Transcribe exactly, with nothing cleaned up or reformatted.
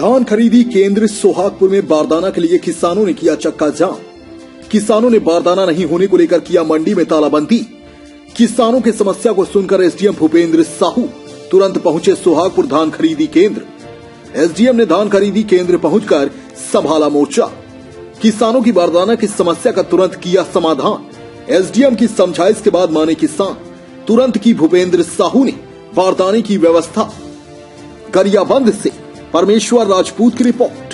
धान खरीदी केंद्र सोहागपुर में बारदाना के लिए किसानों ने किया चक्का जाम। किसानों ने बारदाना नहीं होने को लेकर किया मंडी में तालाबंदी। किसानों की समस्या को सुनकर एसडीएम भूपेंद्र साहू तुरंत पहुंचे सोहागपुर धान खरीदी केंद्र। एसडीएम ने धान खरीदी केंद्र पहुंचकर संभाला मोर्चा। किसानों की बारदाना की समस्या का तुरंत किया समाधान। एसडीएम की समझाइश के बाद माने किसान। तुरंत की भूपेंद्र साहू ने बारदाने की व्यवस्था। गरियाबंद से परमेश्वर राजपूत की रिपोर्ट।